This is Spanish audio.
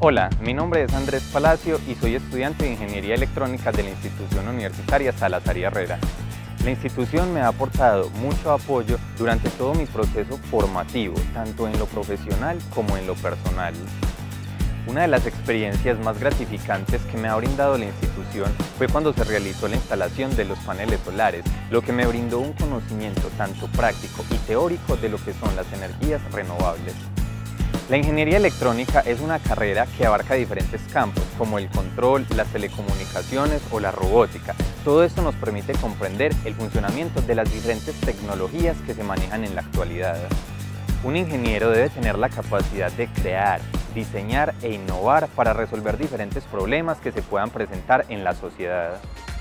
Hola, mi nombre es Andrés Palacio y soy estudiante de Ingeniería Electrónica de la Institución Universitaria Salazar y Herrera. La institución me ha aportado mucho apoyo durante todo mi proceso formativo, tanto en lo profesional como en lo personal. Una de las experiencias más gratificantes que me ha brindado la institución fue cuando se realizó la instalación de los paneles solares, lo que me brindó un conocimiento tanto práctico y teórico de lo que son las energías renovables. La ingeniería electrónica es una carrera que abarca diferentes campos, como el control, las telecomunicaciones o la robótica. Todo esto nos permite comprender el funcionamiento de las diferentes tecnologías que se manejan en la actualidad. Un ingeniero debe tener la capacidad de crear, diseñar e innovar para resolver diferentes problemas que se puedan presentar en la sociedad.